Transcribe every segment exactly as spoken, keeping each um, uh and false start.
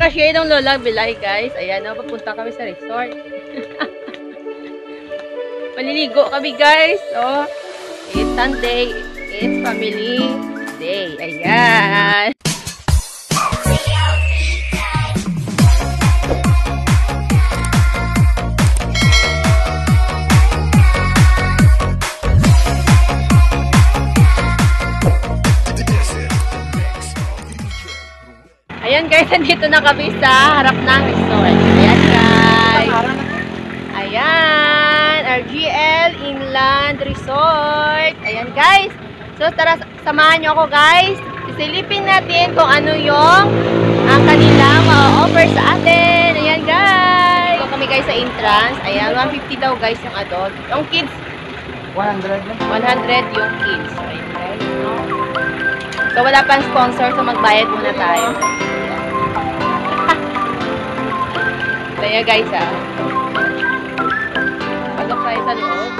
Napaka-shade ng Lola Bilay, guys. Ayan, no, papunta kami sa resort. Maliligo kami, guys. So, it's Sunday. It's family day. Ayan. Ayan guys, nandito na kami sa harap ng resort. Ayan guys. Ayan, R G L Inland Resort. Ayan guys. So tara, samahan nyo ako guys. Isilipin natin kung ano yung ang kanilang ma-offer sa atin. Ayan guys. So kami guys sa entrance. Ayan, one fifty daw guys yung adult. Yung kids, one hundred. one hundred yung kids. Ayan guys. So wala pang sponsor, so magbayad muna tayo. Kaya guys ah. Pagok tayo sa loob.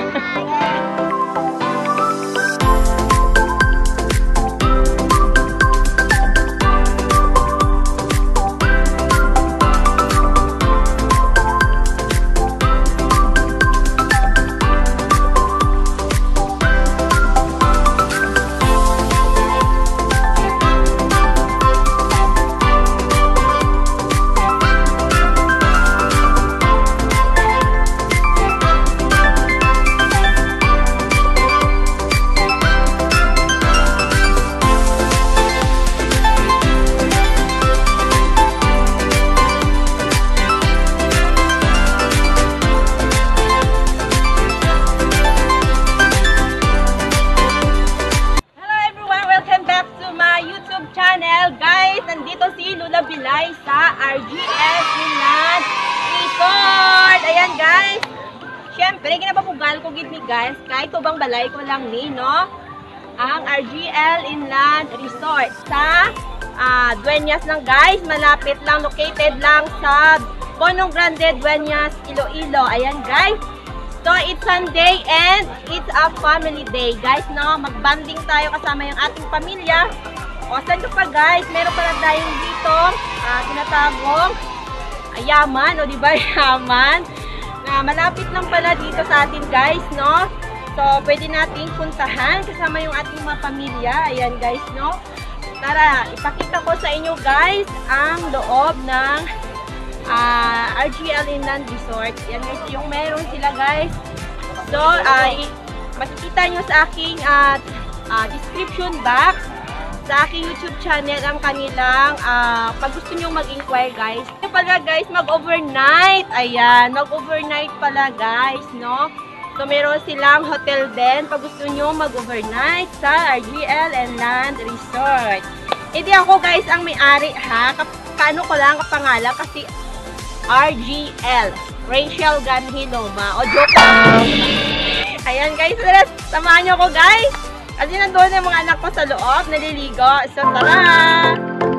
Sa R G L Inland Resort. Ayan guys. Siyempre, ginapapugal ko gid ni guys. Kahit tubang balay ko lang ni, no? Ang R G L Inland Resort sa uh, Dueñas lang guys. Malapit lang, located lang sa Ponong, Grande, Dueñas, Iloilo. Ayan guys. So, it's Sunday and it's a family day guys, no? Magbanding tayo kasama yung ating pamilya. O, saan ka pa guys? Meron pala tayong dito, uh, tinatagong yaman, o diba yaman? Na malapit lang pala dito sa atin guys, no? So, pwede nating puntahan kasama yung ating mga pamilya. Ayan guys, no? Tara, ipakita ko sa inyo guys ang loob ng uh, R G L Inland Resort. Ayan guys, yung meron sila guys. So, uh, makikita nyo sa aking uh, uh, description box sa aking YouTube channel ang kanilang uh, pag gusto nyo mag-inquire guys. Ito pala guys, mag-overnight. Ayan, mag-overnight pala guys, no? So meron silang hotel din pag gusto nyo mag-overnight sa R G L Inland Resort. Hindi ako guys ang may-ari ha. Paano ko lang kapangalan kasi R G L Rachel Ganhiloma. O joke lang. Ayan guys, samahan nyo ko guys. Kasi nandoon yung mga anak ko sa loob, naliligo. So, tara!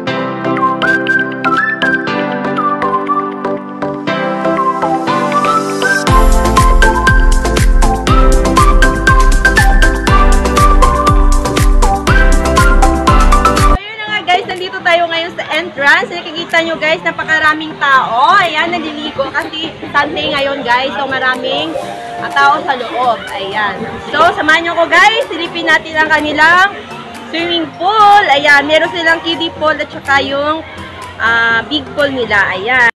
So, yun na nga guys, nandito tayo ngayon sa entrance. Nakikita nyo guys, napakaraming tao. Ayan, naliligo kasi Sunday ngayon guys. So, maraming tao sa loob. Ayan. So, samahan nyo ko guys. Silipin natin ang kanilang swimming pool. Ayan. Meron silang kiddie pool at saka yung uh, big pool nila. Ayan.